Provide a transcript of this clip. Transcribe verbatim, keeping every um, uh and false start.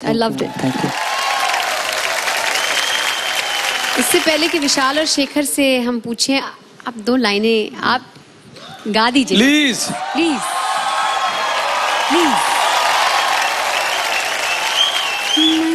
I loved it. Thank you. इससे पहले कि विशाल और शेखर से हम पूछें, आप दो लाइनें आप गा दीजिए प्लीज प्लीज प्लीज।